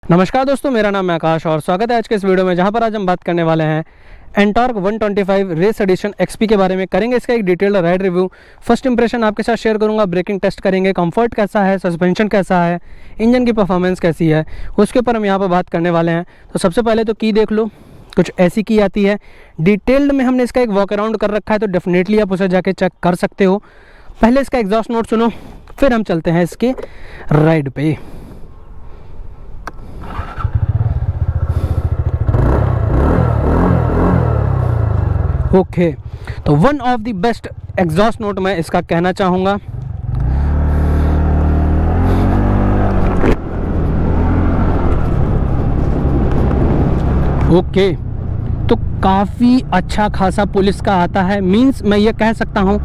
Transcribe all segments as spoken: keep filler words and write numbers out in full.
नमस्कार दोस्तों, मेरा नाम है आकाश और स्वागत है आज के इस वीडियो में, जहां पर आज हम बात करने वाले हैं Ntorq one twenty five race edition XP के बारे में। करेंगे इसका एक detailed ride review, first impression आपके साथ शेयर करूंगा, ब्रेकिंग टेस्ट करेंगे, कंफर्ट कैसा है, सस्पेंशन कैसा है, इंजन की परफॉर्मेंस कैसी है, उसके ऊपर हम यहाँ पर बात करने वाले हैं। तो सबसे पहले तो की देख लो, कुछ ऐसी की आती है। डिटेल्ड में हमने इसका एक वॉक अराउंड कर रखा है, तो डेफिनेटली आप उसे जाके चेक कर सकते हो। पहले इसका एग्जॉस्ट नोट सुनो, फिर हम चलते हैं इसके राइड पे। ओके okay, तो one of the best exhaust note मैं इसका कहना चाहूँगा। ओके okay, तो काफ़ी अच्छा खासा पुलिस का आता है, मींस मैं ये कह सकता हूँ।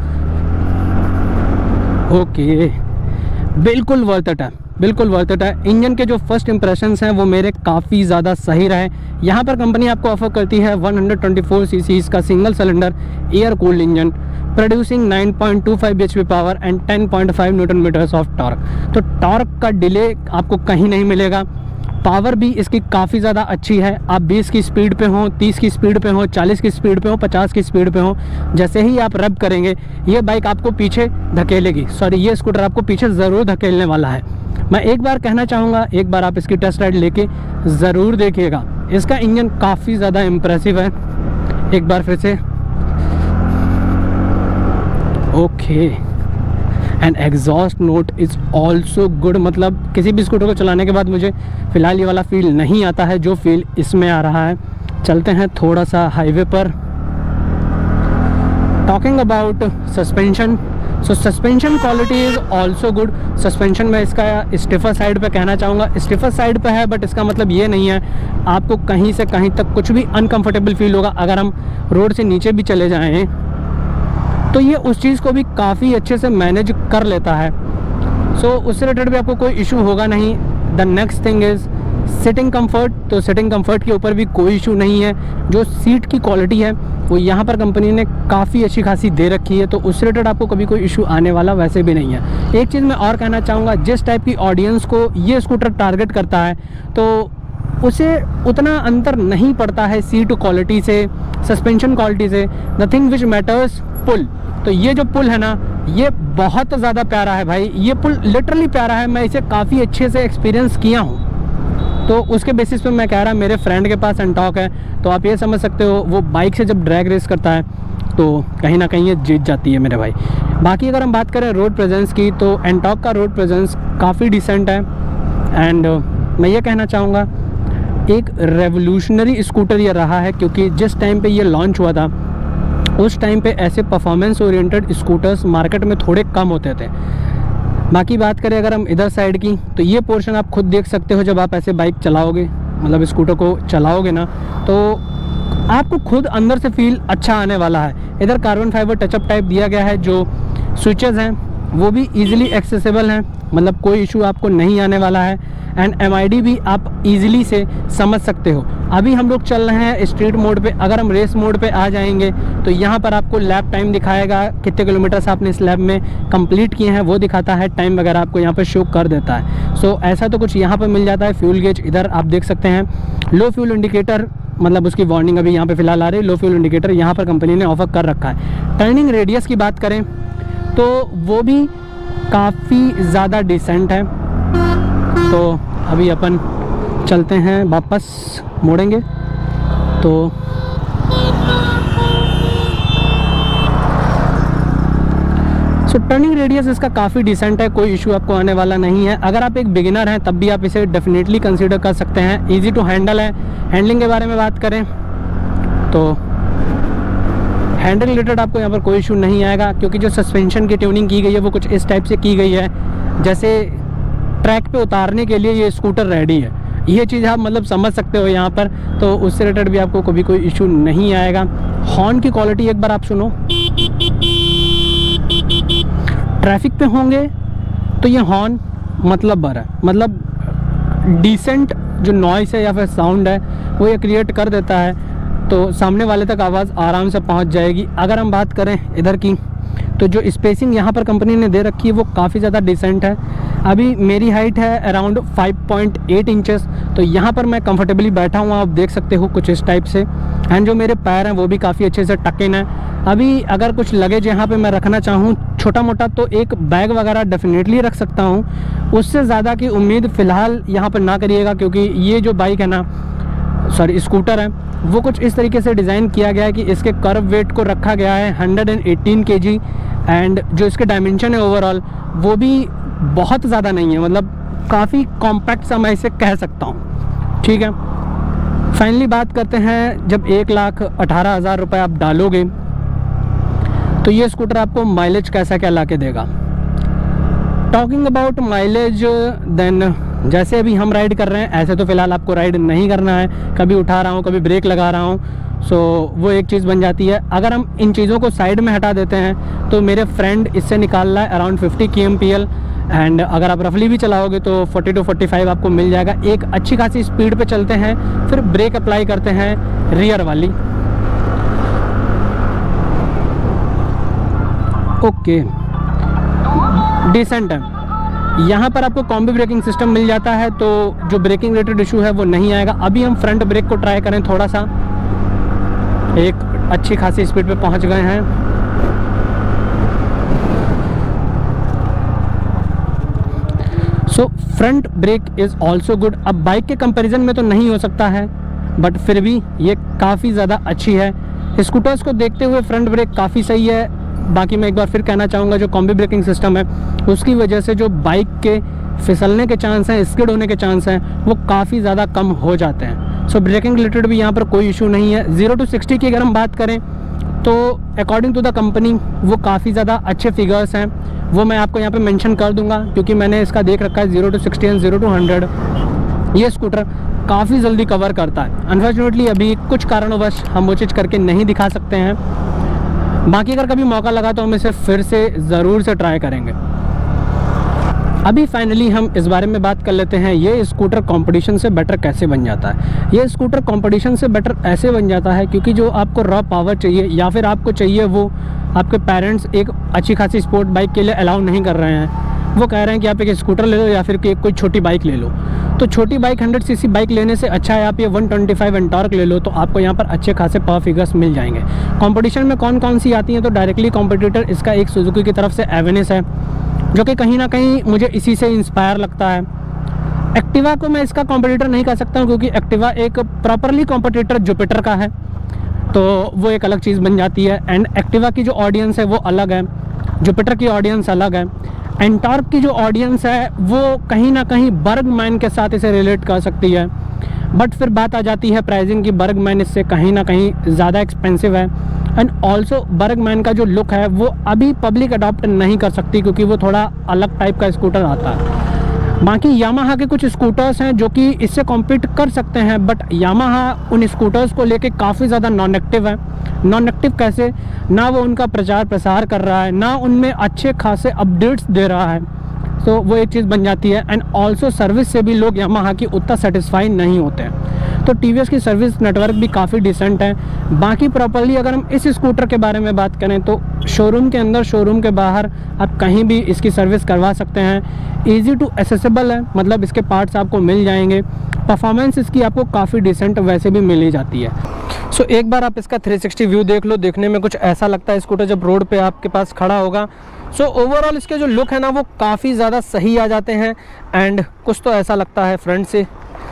ओके okay, बिल्कुल वर्थ इट है, बिल्कुल वर्थ इट है। इंजन के जो फर्स्ट इंप्रेशंस हैं वो मेरे काफ़ी ज़्यादा सही रहे। यहाँ पर कंपनी आपको ऑफर करती है वन ट्वेंटी फोर सीसी का single cylinder air cooled engine, producing nine point two five BHP power and ten point five newton metres of torque. तो टॉर्क का डिले आपको कहीं नहीं मिलेगा। पावर भी इसकी काफ़ी ज़्यादा अच्छी है। आप बीस की स्पीड पे हो, तीस की स्पीड पे हो, चालीस की स्पीड पे हो, पचास की स्पीड पे हो, जैसे ही आप रब करेंगे ये बाइक आपको पीछे धकेलेगी। सॉरी, ये स्कूटर आपको पीछे ज़रूर धकेलने वाला है। मैं एक बार कहना चाहूँगा, एक बार आप इसकी टेस्ट राइड लेके ज़रूर देखिएगा। इसका इंजन काफ़ी ज़्यादा इम्प्रेसिव है। एक बार फिर से okay, and exhaust note is also good. मतलब किसी भी स्कूटर को चलाने के बाद मुझे फ़िलहाल ये वाला फील नहीं आता है जो फील इसमें आ रहा है। चलते हैं थोड़ा सा हाईवे पर। Talking about suspension, so suspension quality is also good. Suspension में इसका स्टिफर साइड पे कहना चाहूँगा, स्टिफर साइड पे है, बट इसका मतलब ये नहीं है आपको कहीं से कहीं तक कुछ भी अनकंफर्टेबल फील होगा। अगर हम रोड से नीचे भी चले जाएँ तो ये उस चीज़ को भी काफ़ी अच्छे से मैनेज कर लेता है। सो so, उससे रिलेटेड भी आपको कोई इशू होगा नहीं। The next thing is sitting comfort. तो सिटिंग कंफर्ट के ऊपर भी कोई इशू नहीं है। जो सीट की क्वालिटी है वो यहाँ पर कंपनी ने काफ़ी अच्छी खासी दे रखी है, तो उससे रिलेटेड आपको कभी कोई इशू आने वाला वैसे भी नहीं है। एक चीज़ मैं और कहना चाहूँगा, जिस टाइप की ऑडियंस को ये स्कूटर टारगेट करता है तो उसे उतना अंतर नहीं पड़ता है सीट क्वालिटी से, सस्पेंशन क्वालिटी से। The thing which matters pull. तो ये जो पुल है ना, ये बहुत ज़्यादा प्यारा है भाई। ये पुल लिटरली प्यारा है। मैं इसे काफ़ी अच्छे से एक्सपीरियंस किया हूँ, तो उसके बेसिस पे मैं कह रहा, मेरे फ्रेंड के पास एंटॉर्क है, तो आप ये समझ सकते हो वो बाइक से जब ड्रैग रेस करता है तो कहीं ना कहीं ये जीत जाती है मेरे भाई। बाकी अगर हम बात करें रोड प्रेजेंस की, तो एंटॉर्क का रोड प्रेजेंस काफ़ी डिसेंट है। एंड मैं ये कहना चाहूँगा, एक रेवोल्यूशनरी स्कूटर ये रहा है, क्योंकि जिस टाइम पे ये लॉन्च हुआ था उस टाइम पे ऐसे परफॉर्मेंस ओरिएंटेड स्कूटर्स मार्केट में थोड़े कम होते थे। बाकी बात करें अगर हम इधर साइड की, तो ये पोर्शन आप खुद देख सकते हो। जब आप ऐसे बाइक चलाओगे, मतलब स्कूटर को चलाओगे ना, तो आपको खुद अंदर से फील अच्छा आने वाला है। इधर कार्बन फाइबर टचअप टाइप दिया गया है। जो स्विचेस हैं वो भी इजीली एक्सेसिबल हैं, मतलब कोई इशू आपको नहीं आने वाला है। एंड एम आई डी भी आप इजीली से समझ सकते हो। अभी हम लोग चल रहे हैं स्ट्रीट मोड पे। अगर हम रेस मोड पे आ जाएंगे तो यहाँ पर आपको लैप टाइम दिखाएगा, कितने किलोमीटर आपने इस लैप में कंप्लीट किए हैं वो दिखाता है, टाइम वगैरह आपको यहाँ पर शो कर देता है। सो so, ऐसा तो कुछ यहाँ पर मिल जाता है। फ्यूल गेज इधर आप देख सकते हैं। लो फ्यूल इंडिकेटर, मतलब उसकी वार्निंग अभी यहाँ पर फिलहाल आ रही है। लो फ्यूल इंडिकेटर यहाँ पर कंपनी ने ऑफर कर रखा है। टर्निंग रेडियस की बात करें तो वो भी काफ़ी ज़्यादा डिसेंट है। तो अभी अपन चलते हैं, वापस मोड़ेंगे तो सो टर्निंग रेडियस इसका काफ़ी डिसेंट है, कोई इशू आपको आने वाला नहीं है। अगर आप एक बिगिनर हैं तब भी आप इसे डेफिनेटली कंसीडर कर सकते हैं। इजी टू हैंडल है। हैंडलिंग के बारे में बात करें तो हैंडल रिलेटेड आपको यहाँ पर कोई इशू नहीं आएगा, क्योंकि जो सस्पेंशन की ट्यूनिंग की गई है वो कुछ इस टाइप से की गई है जैसे ट्रैक पे उतारने के लिए ये स्कूटर रेडी है। ये चीज़ आप मतलब समझ सकते हो यहाँ पर, तो उससे रिलेटेड भी आपको कभी कोई इशू नहीं आएगा। हॉर्न की क्वालिटी एक बार आप सुनो। ट्रैफिक पे होंगे तो ये हॉर्न मतलब भर है, मतलब डिसेंट जो नॉइस है या फिर साउंड है वो ये क्रिएट कर देता है, तो सामने वाले तक आवाज़ आराम से पहुंच जाएगी। अगर हम बात करें इधर की, तो जो स्पेसिंग यहाँ पर कंपनी ने दे रखी है वो काफ़ी ज़्यादा डिसेंट है। अभी मेरी हाइट है around five point eight inches, तो यहाँ पर मैं कंफर्टेबली बैठा हुआ, आप देख सकते हो कुछ इस टाइप से। एंड जो मेरे पैर हैं वो भी काफ़ी अच्छे से टक इन है। अभी अगर कुछ लगेज यहाँ पे मैं रखना चाहूँ छोटा मोटा, तो एक बैग वगैरह डेफिनेटली रख सकता हूँ। उससे ज़्यादा की उम्मीद फ़िलहाल यहाँ पर ना करिएगा, क्योंकि ये जो बाइक है ना, सॉरी स्कूटर है, वो कुछ इस तरीके से डिज़ाइन किया गया है कि इसके कर्व वेट को रखा गया है हंड्रेड एटीन केजी। एंड जो इसके डायमेंशन है ओवरऑल वो भी बहुत ज़्यादा नहीं है, मतलब काफ़ी कॉम्पैक्ट सा मैं इसे कह सकता हूँ। ठीक है, फाइनली बात करते हैं, जब एक लाख अठारह हज़ार रुपये आप डालोगे तो ये स्कूटर आपको माइलेज कैसा क्या ला के देगा। टॉकिंग अबाउट माइलेज, देन जैसे अभी हम राइड कर रहे हैं ऐसे तो फ़िलहाल आपको राइड नहीं करना है। कभी उठा रहा हूँ, कभी ब्रेक लगा रहा हूँ, सो वो एक चीज़ बन जाती है। अगर हम इन चीज़ों को साइड में हटा देते हैं तो मेरे फ्रेंड इससे निकाल रहा है around fifty K M P L. And अगर आप रफली भी चलाओगे तो फोर्टी टू फोर्टी फाइव आपको मिल जाएगा। एक अच्छी खासी स्पीड पे चलते हैं, फिर ब्रेक अप्लाई करते हैं रियर वाली। ओके, डिसेंट है। यहाँ पर आपको कॉम्बी ब्रेकिंग सिस्टम मिल जाता है, तो जो ब्रेकिंग रिलेटेड इशू है वो नहीं आएगा। अभी हम फ्रंट ब्रेक को ट्राई करें थोड़ा सा, एक अच्छी खासी स्पीड पे पहुँच गए हैं। So front brake is also good. अब बाइक के कंपैरिजन में तो नहीं हो सकता है, बट फिर भी ये काफ़ी ज़्यादा अच्छी है। स्कूटर्स को देखते हुए फ्रंट ब्रेक काफ़ी सही है। बाकी मैं एक बार फिर कहना चाहूँगा, जो कॉम्बी ब्रेकिंग सिस्टम है उसकी वजह से जो बाइक के फिसलने के चांस हैं, स्किड होने के चांस हैं, वो काफ़ी ज़्यादा कम हो जाते हैं। सो ब्रेकिंग रिलेटेड भी यहाँ पर कोई इशू नहीं है। ज़ीरो टू सिक्सटी की अगर हम बात करें तो अकॉर्डिंग टू द कंपनी वो काफ़ी ज़्यादा अच्छे फिगर्स हैं, वो मैं आपको यहाँ पे मेंशन कर दूंगा, क्योंकि मैंने इसका देख रखा है zero to sixty and zero to hundred ये स्कूटर काफ़ी जल्दी कवर करता है। अनफॉर्चुनेटली अभी कुछ कारणवश हम वो चीज़ करके नहीं दिखा सकते हैं, बाकी अगर कभी मौका लगा तो हम इसे फिर से ज़रूर से ट्राई करेंगे। अभी फाइनली हम इस बारे में बात कर लेते हैं, ये स्कूटर कंपटीशन से बेटर कैसे बन जाता है। ये स्कूटर कंपटीशन से बेटर ऐसे बन जाता है क्योंकि जो आपको रॉ पावर चाहिए या फिर आपको चाहिए वो आपके पेरेंट्स एक अच्छी खासी स्पोर्ट बाइक के लिए अलाउ नहीं कर रहे हैं। वो कह रहे हैं कि आप एक स्कूटर ले लो या फिर कि कोई छोटी बाइक ले लो। तो छोटी बाइक हंड्रेड सीसी बाइक लेने से अच्छा है आप ये वन ट्वेंटी फाइव एंटॉर्क ले लो, तो आपको यहाँ पर अच्छे खासे पावर फिगर्स मिल जाएंगे। कंपटीशन में कौन कौन सी आती हैं, तो डायरेक्टली कॉम्पिटिटर इसका एक सुजुकी की तरफ से एवेनिस है, जो कि कहीं ना कहीं मुझे इसी से इंस्पायर लगता है। एक्टिवा को मैं इसका कॉम्पिटिटर नहीं कह सकता हूँ, क्योंकि एक्टिवा एक प्रॉपरली कॉम्पिटिटर जुपिटर का है, तो वो एक अलग चीज़ बन जाती है। एंड एक्टिवा की जो ऑडियंस है वो अलग है, जुपिटर की ऑडियंस अलग है। एंटॉर्क की जो ऑडियंस है वो कहीं ना कहीं बर्गमैन के साथ इसे रिलेट कर सकती है, बट फिर बात आ जाती है प्राइसिंग की। बर्गमैन इससे कहीं ना कहीं ज़्यादा एक्सपेंसिव है। एंड ऑल्सो बर्गमैन का जो लुक है वो अभी पब्लिक अडॉप्ट नहीं कर सकती, क्योंकि वो थोड़ा अलग टाइप का स्कूटर आता है। बाकी यामाहा के कुछ स्कूटर्स हैं जो कि इससे कॉम्पीट कर सकते हैं, बट यामाहा उन स्कूटर्स को लेके काफ़ी ज़्यादा नॉन एक्टिव है। नॉन एक्टिव कैसे, ना वो उनका प्रचार प्रसार कर रहा है, ना उनमें अच्छे खासे अपडेट्स दे रहा है, तो वो एक चीज़ बन जाती है। एंड ऑल्सो सर्विस से भी लोग यामाहा की उतना सेटिस्फाई नहीं होते हैं, तो टीवीएस की सर्विस नेटवर्क भी काफ़ी डिसेंट है। बाकी प्रॉपर्ली अगर हम इस स्कूटर के बारे में बात करें तो शोरूम के अंदर, शोरूम के बाहर आप कहीं भी इसकी सर्विस करवा सकते हैं। ईजी टू एसेसिबल है, मतलब इसके पार्ट्स आपको मिल जाएंगे। परफॉर्मेंस इसकी आपको काफ़ी डिसेंट वैसे भी मिल ही जाती है। सो so, एक बार आप इसका थ्री सिक्सटी व्यू देख लो, देखने में कुछ ऐसा लगता है स्कूटर जब रोड पे आपके पास खड़ा होगा। सो so, ओवरऑल इसके जो लुक है ना वो काफ़ी ज़्यादा सही आ जाते हैं। एंड कुछ तो ऐसा लगता है फ्रंट से,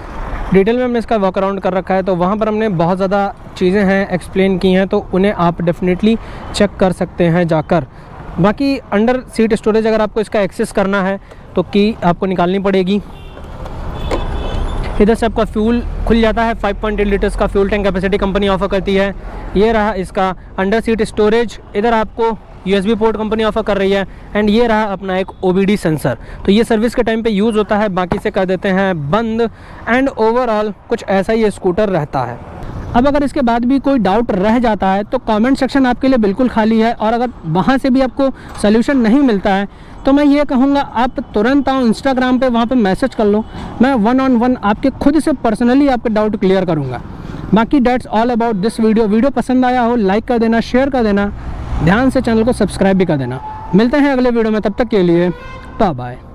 डिटेल में हमने इसका वॉक अराउंड कर रखा है, तो वहाँ पर हमने बहुत ज़्यादा चीज़ें हैं एक्सप्लेन की हैं, तो उन्हें आप डेफिनेटली चेक कर सकते हैं जाकर। बाकी अंडर सीट स्टोरेज अगर आपको इसका एक्सेस करना है तो की आपको निकालनी पड़ेगी। इधर से आपका फ्यूल खुल जाता है, फाइव पॉइंट एट लीटर्स का fuel tank capacity company offer करती है। ये रहा इसका अंडर सीट स्टोरेज, इधर आपको यूएसबी पोर्ट कंपनी ऑफर कर रही है। एंड ये रहा अपना एक ओबीडी सेंसर, तो ये सर्विस के टाइम पे यूज़ होता है, बाकी से कर देते हैं बंद। एंड ओवरऑल कुछ ऐसा ही स्कूटर रहता है। अब अगर इसके बाद भी कोई डाउट रह जाता है तो कमेंट सेक्शन आपके लिए बिल्कुल खाली है, और अगर वहाँ से भी आपको सोल्यूशन नहीं मिलता है तो मैं ये कहूँगा आप तुरंत आओ इंस्टाग्राम पे, वहाँ पे मैसेज कर लो, मैं वन ऑन वन आपके खुद से पर्सनली आपके डाउट क्लियर करूँगा। बाकी that's all about this video. Video पसंद आया हो लाइक कर देना, शेयर कर देना, ध्यान से चैनल को सब्सक्राइब भी कर देना। मिलते हैं अगले वीडियो में, तब तक के लिए बाय बाय।